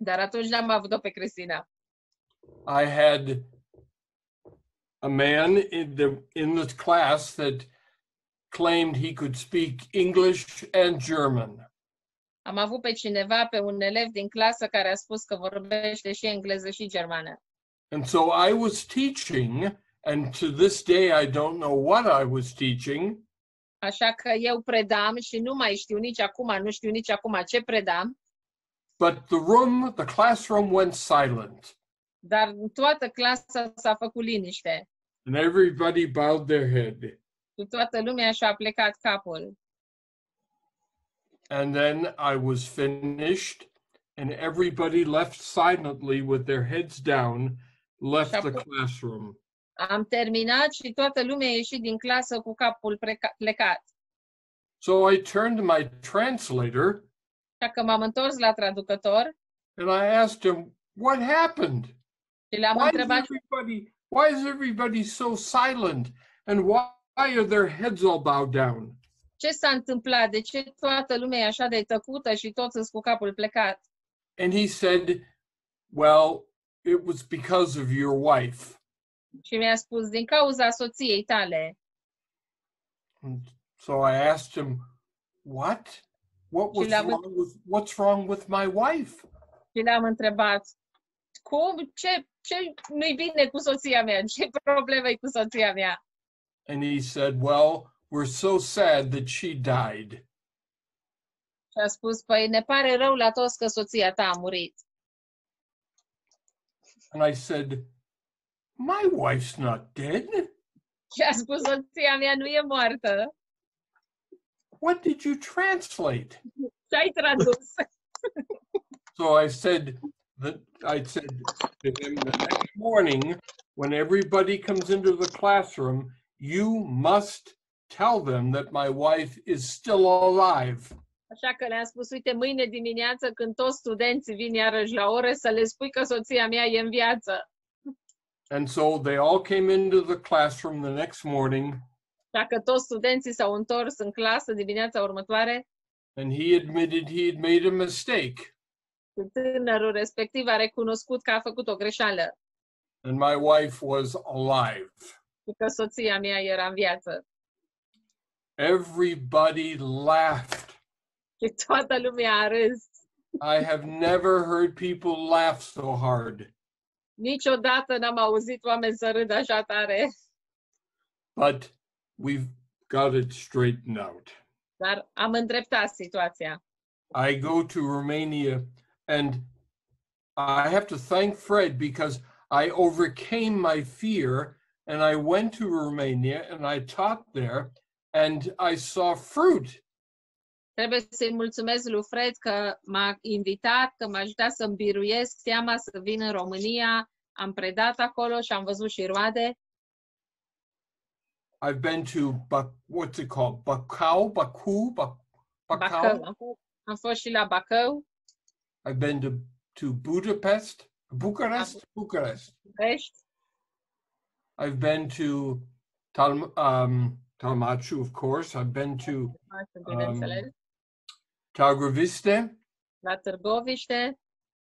Speaker 2: Dar atunci n-am avut-o pe Cristina.
Speaker 8: I had a man in the class that claimed he could speak English and German.
Speaker 2: Am avut pe cineva, pe un elev din clasă care a spus că vorbește și engleză și germană.
Speaker 8: And so I was teaching, and to this day I don't know what I was teaching.
Speaker 2: Așa că eu predam și nu mai știu nici acum, nu știu nici acum ce predam,
Speaker 8: But the classroom went silent,
Speaker 2: dar în toată clasa s-a făcut liniște.
Speaker 8: and everybody bowed their head.
Speaker 2: Și toată lumea și-a plecat capul.
Speaker 8: And then I was finished, and everybody left silently with their heads down, left the classroom.
Speaker 2: Am terminat și toată lumea a ieșit din clasă cu capul plecat.
Speaker 8: So I turned to my translator
Speaker 2: Așa că m-am întors la traducător
Speaker 8: and I asked him, "What happened?
Speaker 2: și le-am întrebat
Speaker 8: Why is everybody so silent? And why are their heads all bowed down?"
Speaker 2: ce s-a întâmplat, de ce toată lumea e așa de tăcută și toți sunt cu capul plecat.
Speaker 8: And he said, "Well, it was because of your wife."
Speaker 2: Și mi-a spus, din cauza soției tale.
Speaker 8: And so I asked him, "What? What's wrong with my wife?"
Speaker 2: Și le-am întrebat, ce nu-i bine cu soția mea? Ce problemă e cu soția mea?
Speaker 8: And he said, "Well, we're so sad that she died."
Speaker 2: Și a spus, păi ne pare rău la toți că soția ta a murit.
Speaker 8: And I said, "My wife's not dead.
Speaker 2: Și a spus, soția mea nu e moartă.
Speaker 8: What did you translate?"
Speaker 2: Ce ai tradus?
Speaker 8: So I said to him, "The next morning, when everybody comes into the classroom, you must tell them that my wife is still alive."
Speaker 2: Așa că le-am spus, uite, mâine dimineață, când toți studenții vin iarăși la ore, să le spui că soția mea e în viață.
Speaker 8: And so they all came into the classroom the next morning,
Speaker 2: Dacă toți studenții s-au întors în clasă dimineața următoare,
Speaker 8: and he admitted he had made a mistake.
Speaker 2: și tânărul respectiv a recunoscut că a făcut o greșeală
Speaker 8: And my wife was alive.
Speaker 2: și că soția mea era în viață.
Speaker 8: Everybody laughed.
Speaker 2: Și toată lumea a râs.
Speaker 8: I have never heard people laugh so hard.
Speaker 2: Niciodată n-am auzit oameni să râdă așa tare,
Speaker 8: But we've got it straightened out.
Speaker 2: dar am îndreptat situația.
Speaker 8: I go to Romania, and I have to thank Fred because I overcame my fear, and I went to Romania and I taught there, and I saw fruit.
Speaker 2: Trebuie să-i mulțumesc lui Fred că m-a invitat, că m-a ajutat să-mi biruiesc teama să vin în România. Am predat acolo și am văzut și roade.
Speaker 8: I've been to what's it called? Bacău.
Speaker 2: Bacău. Am fost și la Bacău.
Speaker 8: I've been to Bucharest.
Speaker 2: București.
Speaker 8: I've been to Tălmaciu, of course. I've been to
Speaker 2: Bineînțeles.
Speaker 8: Târgoviște,
Speaker 2: La Târgoviște,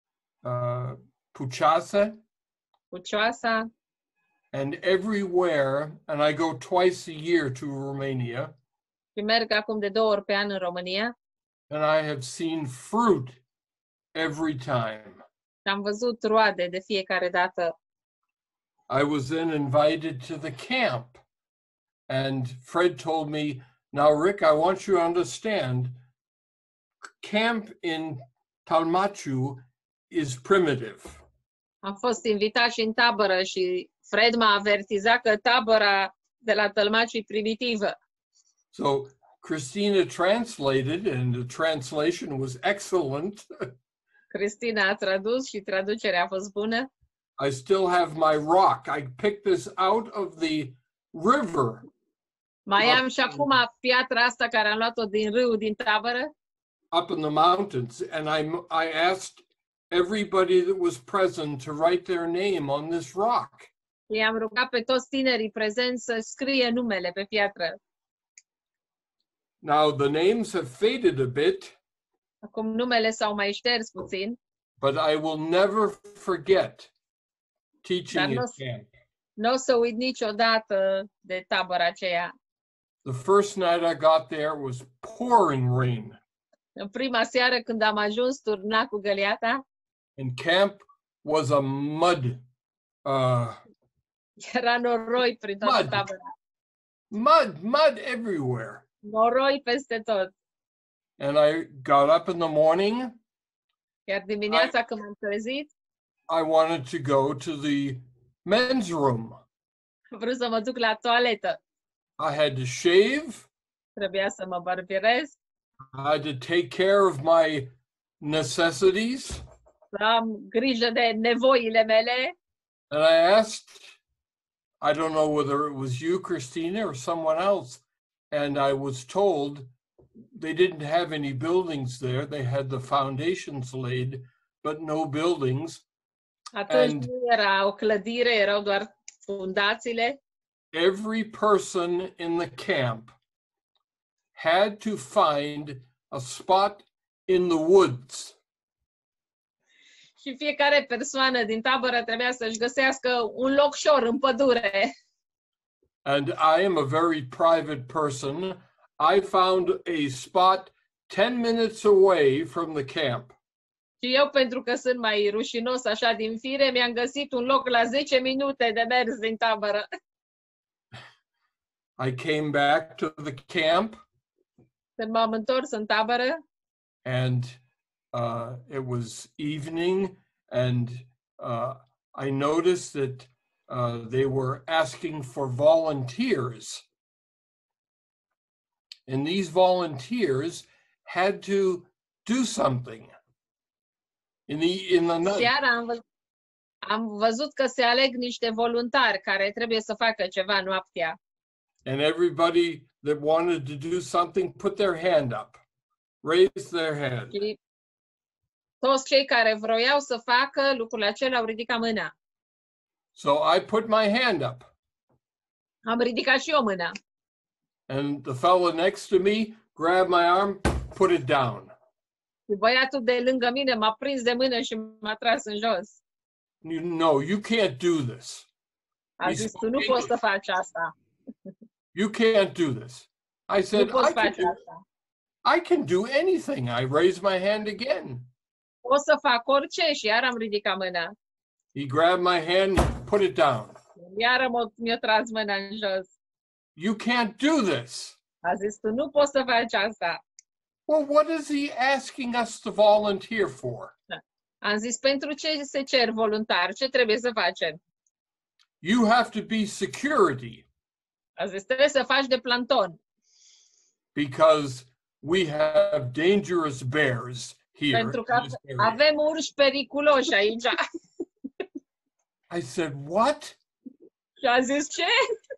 Speaker 8: Puceasa,
Speaker 2: Pucioasa.
Speaker 8: and everywhere, and I go twice a year to Romania,
Speaker 2: Și merg acum de 2 ori pe an în România.
Speaker 8: and I have seen fruit every time.
Speaker 2: Și am văzut roade de fiecare dată.
Speaker 8: I was then invited to the camp, and Fred told me, "Now, Rick, I want you to understand, camp in Tălmaciu is primitive."
Speaker 2: Am fost invitat și în tabără și Fred m-a avertizat că tabăra de la Tălmaciu e primitivă.
Speaker 8: So Christina translated, and the translation was excellent.
Speaker 2: Cristina a tradus și traducerea a fost bună.
Speaker 8: I still have my rock. I picked this out of the river.
Speaker 2: Mai am și acum piatra asta care am luat-o din râu, din tabără.
Speaker 8: Up in the mountains, and I asked everybody that was present to write their name on this rock.
Speaker 2: I-am rugat pe toți tinerii prezenți să scrie numele pe piatră.
Speaker 8: Now the names have faded a bit,
Speaker 2: Acum numele s-au mai șters puțin,
Speaker 8: but I will never forget teaching
Speaker 2: Dar
Speaker 8: at camp.
Speaker 2: nu o să uit niciodată de tabăra aceea.
Speaker 8: The first night I got there, it was pouring rain,
Speaker 2: În prima seară când am ajuns, turna cu găleata,
Speaker 8: and camp was a mud,
Speaker 2: era noroi prin toată
Speaker 8: Mud.
Speaker 2: tabăra.
Speaker 8: mud everywhere.
Speaker 2: Noroi peste tot.
Speaker 8: And I got up in the morning.
Speaker 2: Iar dimineața când m-am trezit,
Speaker 8: I wanted to go to the men's room.
Speaker 2: am vrut să mă duc la toaletă.
Speaker 8: I had to shave.
Speaker 2: Trebuia să mă barbierez,
Speaker 8: I had to take care of my necessities.
Speaker 2: să am grijă de nevoile mele.
Speaker 8: And I asked, I don't know whether it was you, Christina, or someone else, and I was told they didn't have any buildings there. They had the foundations laid, but no buildings.
Speaker 2: Atunci nu era o clădire, erau doar fundațiile.
Speaker 8: Every person in the camp had to find a spot in the woods.
Speaker 2: Și fiecare persoană din tabără trebuia să-și găsească un locșor în pădure.
Speaker 8: And I am a very private person. I found a spot 10 minutes away from the camp.
Speaker 2: Și eu, pentru că sunt mai rușinos așa din fire, mi-am găsit un loc la 10 minute de mers din tabără.
Speaker 8: I came back to the camp,
Speaker 2: Când m-am întors în tabără,
Speaker 8: and it was evening, and I noticed that they were asking for volunteers. And these volunteers had to do something in the night.
Speaker 2: seara am văzut că se aleg niște voluntari care trebuie să facă ceva noaptea.
Speaker 8: And everybody that wanted to do something put their hand up, raised their hand.
Speaker 2: Și toți cei care vroiau să facă lucrul acela au ridicat mâna.
Speaker 8: So I put my hand up,
Speaker 2: Am ridicat și eu mâna.
Speaker 8: and the fellow next to me grabbed my arm, put it down.
Speaker 2: Și băiatul de lângă mine m-a prins de mână și m-a tras în jos.
Speaker 8: No, you can't do this.
Speaker 2: A zis, tu nu poți să faci asta.
Speaker 8: You can't do this. I
Speaker 2: Nu
Speaker 8: said,
Speaker 2: poți face asta.
Speaker 8: I can do anything. I raised my hand again.
Speaker 2: O să fac orice și iar am ridicat mâna.
Speaker 8: He grabbed my hand, put it down.
Speaker 2: Iar mi-a tras mâna în jos.
Speaker 8: You can't do this.
Speaker 2: A zis, tu nu poți să faci asta.
Speaker 8: Well, what is he asking us to volunteer for?
Speaker 2: Am zis, pentru ce se cer voluntar? Ce trebuie să facem?
Speaker 8: You have to be security
Speaker 2: A zis, trebuie să faci de planton.
Speaker 8: because we have dangerous bears here.
Speaker 2: Pentru că
Speaker 8: in this area.
Speaker 2: avem urși periculoși aici.
Speaker 8: I said, what?
Speaker 2: Și a zis, ce?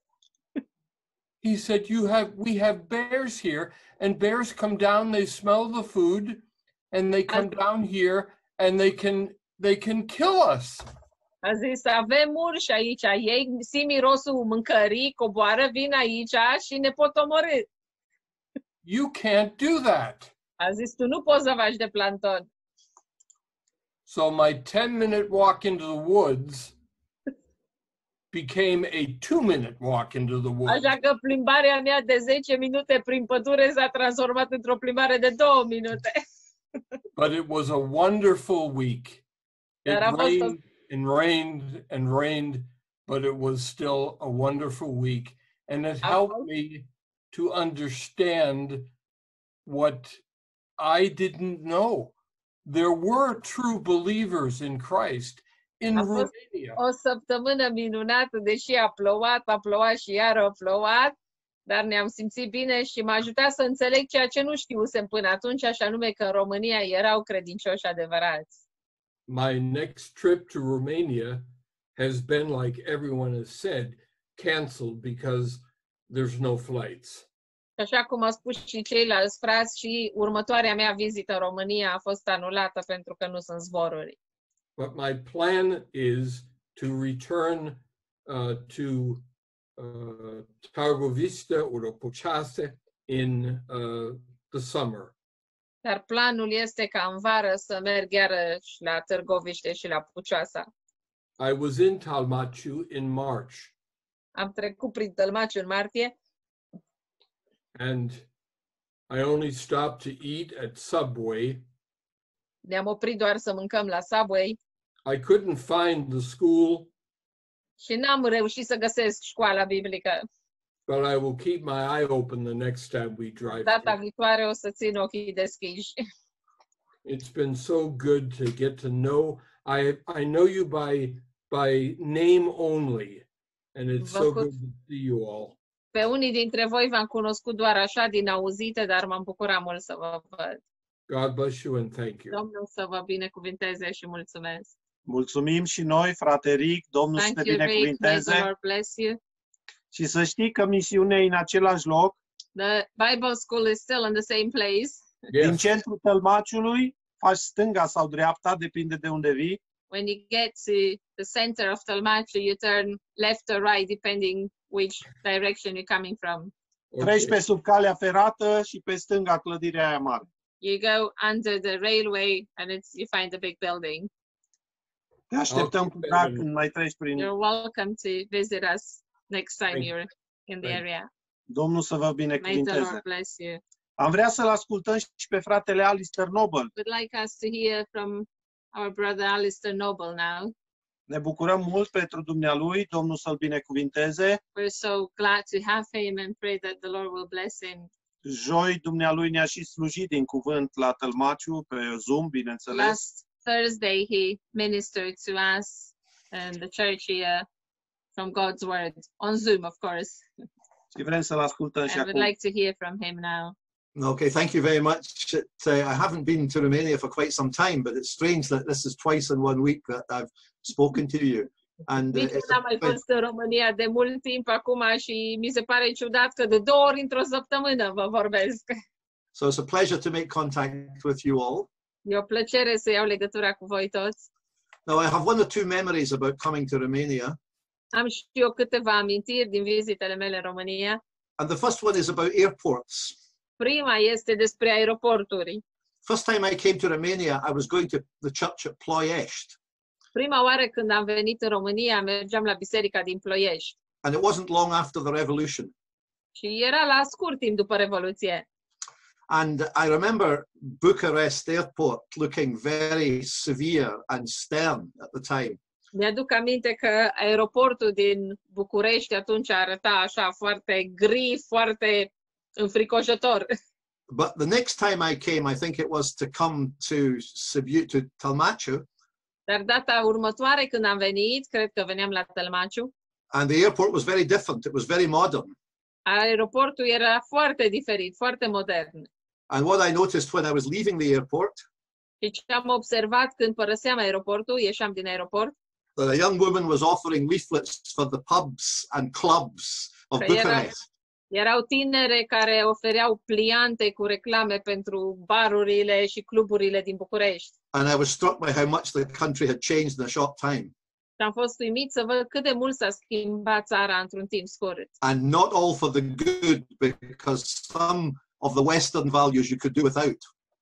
Speaker 8: He said, we have bears here, and bears come down, they smell the food, and they come down here, and they can kill us.
Speaker 2: A zis, avem urși aici, ei simt mirosul mâncării, coboară, vin aici și ne pot omorî.
Speaker 8: You can't do that.
Speaker 2: A zis, tu nu poți să faci de planton.
Speaker 8: So my 10-minute walk into the woods became a 2-minute walk into the woods.
Speaker 2: Așa că plimbarea mea de 10 minute prin pădure s-a transformat într-o plimbare de 2 minute.
Speaker 8: But it was a wonderful week. It
Speaker 2: Dar a fost
Speaker 8: rained and rained and rained, but it was still a wonderful week. And it helped me to understand what I didn't know. There were true believers in Christ in
Speaker 2: A fost
Speaker 8: Romania.
Speaker 2: o săptămână minunată, deși a plouat și iar a plouat, dar ne-am simțit bine și m-a ajutat să înțeleg ceea ce nu știusem până atunci, așa nume că în România erau credincioși adevărați.
Speaker 8: My next trip to Romania has been, like everyone has said, canceled because there's no flights.
Speaker 2: Așa cum au spus și ceilalți frați, și următoarea mea vizită în România a fost anulată pentru că nu sunt zboruri.
Speaker 8: But my plan is to return to Târgoviște or Pocase in the summer.
Speaker 2: Dar planul este ca în vară să merg iarăși la Târgoviște și la Pucioasa.
Speaker 8: I was in Talmaciu in March,
Speaker 2: Am trecut prin Tălmaciu în martie
Speaker 8: and I only stopped to eat at Subway.
Speaker 2: ne-am oprit doar să mâncăm la Subway
Speaker 8: I couldn't find the school,
Speaker 2: și n-am reușit să găsesc școala biblică.
Speaker 8: but I will keep my eye open the next time we drive
Speaker 2: Data
Speaker 8: through.
Speaker 2: viitoare o să țin ochii deschiși.
Speaker 8: It's been so good to get to know. I know you by name only, and it's so good to see you all.
Speaker 2: Pe unii dintre voi v-am cunoscut doar așa din auzite, dar m-am bucurat mult să vă văd.
Speaker 8: God bless you and thank you.
Speaker 2: Domnul să vă binecuvinteze și mulțumesc.
Speaker 3: Mulțumim și noi, frate Ric, Domnul să te
Speaker 2: Thank you, Rick. May the
Speaker 3: binecuvinteze.
Speaker 2: Lord bless you.
Speaker 3: Și să știi că misiunea e în același loc,
Speaker 2: The Bible school is still in the same place.
Speaker 3: din
Speaker 8: Yes.
Speaker 3: centrul Tălmaciului, faci stânga sau dreapta, depinde de unde vii.
Speaker 2: When you get to the center of Tălmaciu, you turn left or right, depending which direction you're coming from.
Speaker 3: Treci
Speaker 8: Okay.
Speaker 3: pe sub calea ferată și pe stânga clădirea aia mare.
Speaker 2: You go under the railway and you find the big building.
Speaker 3: Te așteptăm
Speaker 8: Ok,
Speaker 3: cu drag
Speaker 8: bine.
Speaker 3: când mai treci prin...
Speaker 2: You're welcome to visit us next time
Speaker 8: Thank you.
Speaker 2: you're in the
Speaker 8: Thank you.
Speaker 2: area.
Speaker 3: Domnul să vă
Speaker 2: May the
Speaker 3: binecuvinteze.
Speaker 2: Lord bless you.
Speaker 3: Am vrea să-l ascultăm și pe fratele Alistair Noble.
Speaker 2: Would like us to hear from our brother Alistair Noble now.
Speaker 3: Ne bucurăm mult pentru dumnealui, Domnul să-l binecuvinteze.
Speaker 2: We're so glad to have him and pray that the Lord will bless him.
Speaker 3: Joi, dumnealui ne-a și slujit din cuvânt la Tălmaciu, pe Zoom, bineînțeles.
Speaker 2: Last Thursday, he ministered to us and the church here from God's word on Zoom, of course.
Speaker 3: Și vrem să-l ascultăm și
Speaker 2: And we'd
Speaker 3: acum.
Speaker 2: like to hear from him now.
Speaker 9: Okay, thank you very much. I haven't been to Romania for quite some time, but it's strange that this is twice in 1 week that I've spoken to you. And
Speaker 2: Nici
Speaker 9: it's
Speaker 2: n-am mai fost în România de mult timp acum și mi se pare ciudat că de 2 ori într-o săptămână vă vorbesc.
Speaker 9: so it's a pleasure to make contact with you all.
Speaker 2: E o plăcere să iau legătura cu voi toți.
Speaker 9: Now, I have 1 or 2 memories about coming to Romania.
Speaker 2: Am și eu câteva amintiri din vizitele mele în România.
Speaker 9: And the first one is about airports.
Speaker 2: Prima este despre aeroporturi.
Speaker 9: First time I came to Romania, I was going to the church at Ploiești.
Speaker 2: Prima oară când am venit în România, mergeam la biserica din Ploiești.
Speaker 9: And it wasn't long after the revolution.
Speaker 2: Și era la scurt timp după Revoluție.
Speaker 9: And I remember Bucharest airport looking very severe and stern at the time.
Speaker 2: Mi-aduc aminte că aeroportul din București atunci arăta așa foarte gri, foarte înfricoșător.
Speaker 9: But the next time I came, I think it was to come to Sibiu, to Tălmaciu,
Speaker 2: Dar data următoare când am venit, cred că veneam la Tălmaciu,
Speaker 9: and the airport was very different. It was very modern.
Speaker 2: aeroportul era foarte diferit, foarte modern.
Speaker 9: And what I noticed when I was leaving the airport,
Speaker 2: Și ce am observat când părăseam aeroportul, ieșeam din aeroport,
Speaker 9: that a young woman was offering leaflets for the pubs and clubs of
Speaker 2: Că era-
Speaker 9: Bucharest.
Speaker 2: erau tinere care ofereau pliante cu reclame pentru barurile și cluburile din București.
Speaker 9: And I was struck by how much the country had changed in a short time.
Speaker 2: Și am fost uimit să văd cât de mult s-a schimbat țara într-un timp scurt.
Speaker 9: And not all for the good, because some of the Western values you could do without.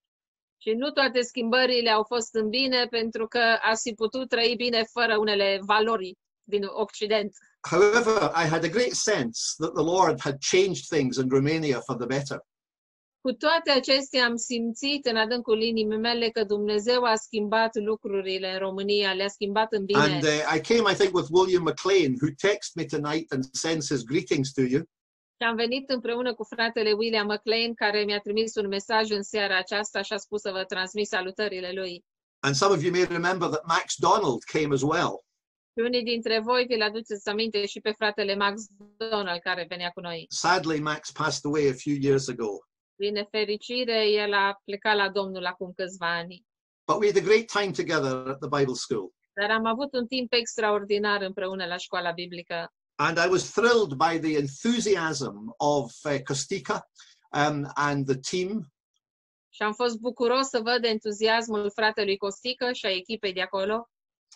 Speaker 2: Și nu toate schimbările au fost în bine, pentru că ați fi putut trăi bine fără unele valori din Occident.
Speaker 9: However, I had a great sense that the Lord had changed things in Romania for the better.
Speaker 2: Cu toate acestea am simțit în adâncul inimii mele că Dumnezeu a schimbat lucrurile în România, le-a schimbat în bine.
Speaker 9: And I came, I think, with William McLean, who texted me tonight and sends his greetings to you.
Speaker 2: Și am venit împreună cu fratele William McLean, care mi-a trimis un mesaj în seara aceasta și a spus să vă transmit salutările lui.
Speaker 9: And some of you may remember that Max Donald came as well.
Speaker 2: Și unii dintre voi vi-l aduceți aminte și pe fratele Max Donald, care venea cu noi.
Speaker 9: Sadly, Max passed away a few years ago.
Speaker 2: Din nefericire, el a plecat la Domnul acum câțiva ani.
Speaker 9: But we had a great time together at the Bible school.
Speaker 2: Dar am avut un timp extraordinar împreună la școala biblică.
Speaker 9: And I was thrilled by the enthusiasm of Costica and the team.
Speaker 2: Și am fost bucuros să văd entuziasmul fratelui Costică și a echipei de acolo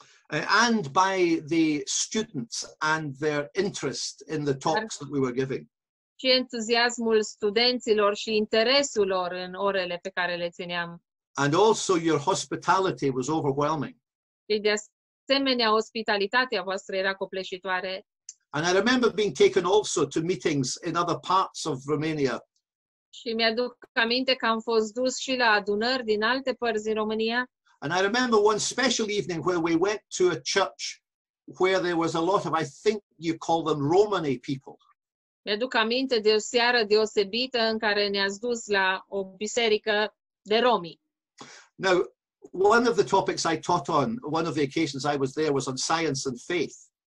Speaker 9: And by the students and their interest in the talks that we were giving.
Speaker 2: și entuziasmul studenților și interesul lor în orele pe care le țineam.
Speaker 9: And also your hospitality was overwhelming.
Speaker 2: Și de asemenea, ospitalitatea voastră era copleșitoare.
Speaker 9: And I remember being taken also to meetings in other parts of Romania.
Speaker 2: Și mi-aduc aminte că am fost dus și la adunări din alte părți din România.
Speaker 9: And I remember one special evening where we went to a church where there was a lot of, I think you call them Romani people.
Speaker 2: Mi-aduc aminte de o seară deosebită în care ne-ați dus la o biserică de romi.
Speaker 9: Now, one of the topics I taught on, one of the occasions I was there, was on science and faith.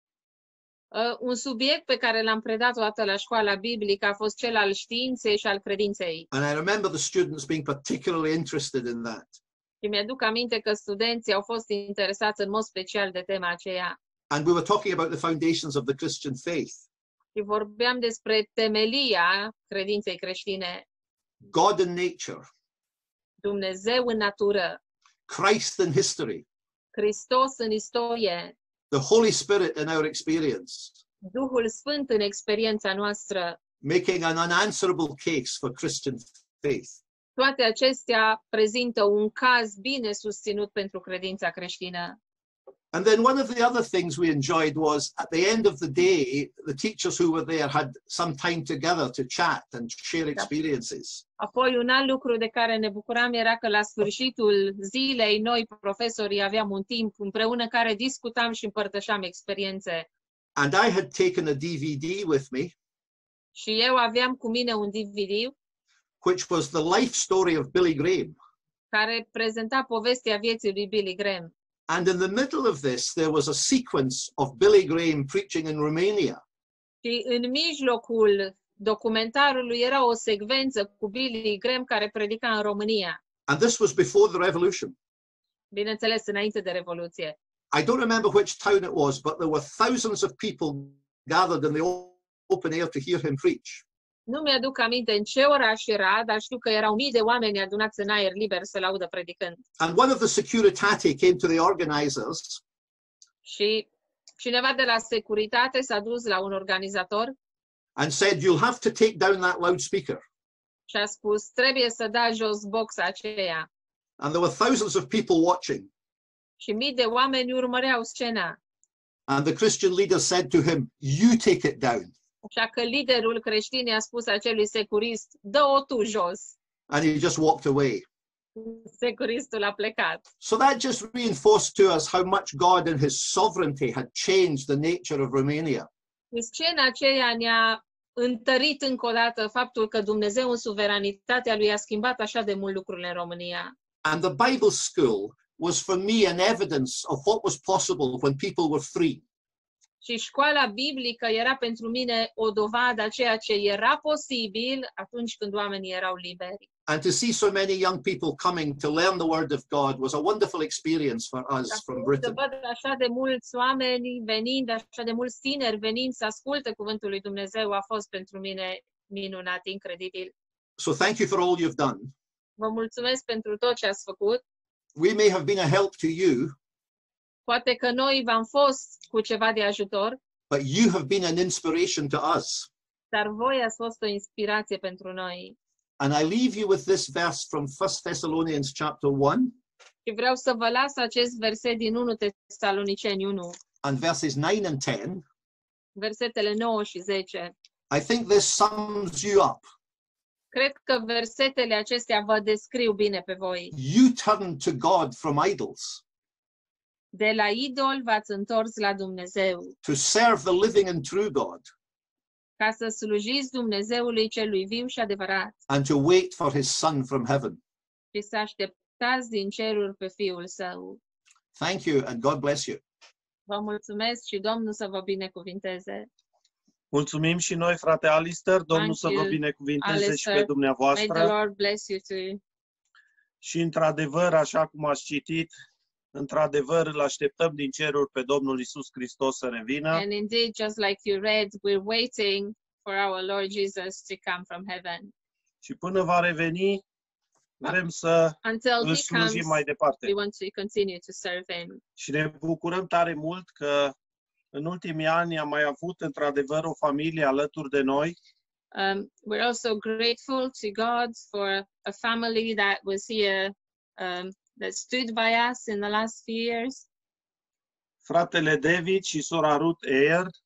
Speaker 2: Un subiect pe care l-am predat o dată la școala biblică a fost cel al științei și al credinței.
Speaker 9: And I remember the students being particularly interested in that.
Speaker 2: Și mi-aduc aminte că studenții au fost interesați în mod special de tema aceea.
Speaker 9: And we were talking about the foundations of the Christian faith.
Speaker 2: Și vorbeam despre temelia credinței creștine.
Speaker 9: God in nature,
Speaker 2: Dumnezeu în natură,
Speaker 9: Christ in history,
Speaker 2: Hristos în istorie,
Speaker 9: the Holy Spirit in our experience,
Speaker 2: Duhul Sfânt în experiența noastră.
Speaker 9: making an unanswerable case for Christian faith.
Speaker 2: Toate acestea prezintă un caz bine susținut pentru credința creștină.
Speaker 9: And then one of the other things we enjoyed was at the end of the day, the teachers who were there had some time together to chat and share experiences.
Speaker 2: Apoi un alt lucru de care ne bucuram era că la sfârșitul zilei noi profesorii aveam un timp împreună în care discutam și împărtășeam experiențe.
Speaker 9: And I had taken a DVD with me,
Speaker 2: Și eu aveam cu mine un DVD
Speaker 9: which was the life story of Billy Graham.
Speaker 2: care prezenta povestea vieții lui Billy Graham.
Speaker 9: And in the middle of this, there was a sequence of Billy Graham preaching in Romania.
Speaker 2: Și în mijlocul documentarului era o secvență cu Billy Graham care predica în România.
Speaker 9: And this was before the revolution.
Speaker 2: Bineînțeles, înainte de Revoluție.
Speaker 9: I don't remember which town it was, but there were thousands of people gathered in the open air to hear him preach.
Speaker 2: Nu mi-aduc aminte în ce oraș era, dar știu că erau mii de oameni adunați în aer liber să-l audă predicând.
Speaker 9: And one of the Securitate came to the organizers
Speaker 2: Și cineva de la securitate s-a dus la un organizator
Speaker 9: and said, "You'll have to take down that loudspeaker."
Speaker 2: și a spus, trebuie să dai jos boxa aceea.
Speaker 9: And there were thousands of people watching.
Speaker 2: Și mii de oameni urmăreau scena.
Speaker 9: And the Christian leader said to him, "You take it down."
Speaker 2: Așa că liderul creștin i-a spus acelui securist, dă-o tu jos.
Speaker 9: And he just walked away.
Speaker 2: Securistul a plecat.
Speaker 9: So that just reinforced to us how much God in his sovereignty had changed the nature of Romania.
Speaker 2: Scena aceea ne-a întărit încă o dată faptul că Dumnezeu în suveranitatea lui a schimbat așa de mult lucrurile în România.
Speaker 9: And the Bible school was for me an evidence of what was possible when people were free.
Speaker 2: Și școala biblică era pentru mine o dovadă a ceea ce era posibil atunci când oamenii erau liberi.
Speaker 9: And to see so many young people coming to learn the Word of God was a wonderful experience for us from
Speaker 2: Să
Speaker 9: Britain.
Speaker 2: văd așa de mulți oameni venind, așa de mulți tineri venind să asculte cuvântul lui Dumnezeu a fost pentru mine minunat, incredibil.
Speaker 9: So thank you for all you've done.
Speaker 2: Vă mulțumesc pentru tot ce ați făcut.
Speaker 9: We may have been a help to you,
Speaker 2: Poate că noi v-am fost cu ceva de ajutor,
Speaker 9: but you have been an inspiration to us.
Speaker 2: dar voi ați fost o inspirație pentru noi.
Speaker 9: And I leave you with this verse from 1 Thessalonians chapter 1
Speaker 2: Și vreau să vă las acest verset din 1 Tesaloniceni 1,
Speaker 9: and verses 9 and 10.
Speaker 2: versetele 9 și 10.
Speaker 9: I think this sums you up.
Speaker 2: Cred că versetele acestea vă descriu bine pe voi.
Speaker 9: You turn to God from idols
Speaker 2: De la idol v-ați întors la Dumnezeu,
Speaker 9: to serve the living and true God
Speaker 2: ca să slujiți Dumnezeului celui viu și adevărat
Speaker 9: and to wait for his Son from heaven.
Speaker 2: și să așteptați din ceruri pe Fiul Său.
Speaker 9: Thank you and God bless you.
Speaker 2: Vă mulțumesc și Domnul să vă binecuvinteze.
Speaker 3: Mulțumim și noi, frate Alistair. Domnul să vă
Speaker 2: you,
Speaker 3: binecuvinteze și
Speaker 2: Alistair.
Speaker 3: pe
Speaker 2: May the
Speaker 3: dumneavoastră.
Speaker 2: Lord bless you too.
Speaker 3: Și într-adevăr, așa cum ați citit, într-adevăr îl așteptăm din ceruri pe Domnul Iisus Hristos să revină.
Speaker 2: And indeed, just like you read, we're waiting for our Lord Jesus to come from heaven.
Speaker 3: Și până va reveni, vrem să
Speaker 2: Until
Speaker 3: îl
Speaker 2: he
Speaker 3: slujim
Speaker 2: comes,
Speaker 3: mai departe.
Speaker 2: we want to continue to serve him.
Speaker 3: Și ne bucurăm tare mult că în ultimii ani am mai avut într-adevăr o familie alături de noi
Speaker 2: We're also grateful to God for a family that was here, that stood by us in the last few years.
Speaker 3: Fratele David și sora Ruth Ayer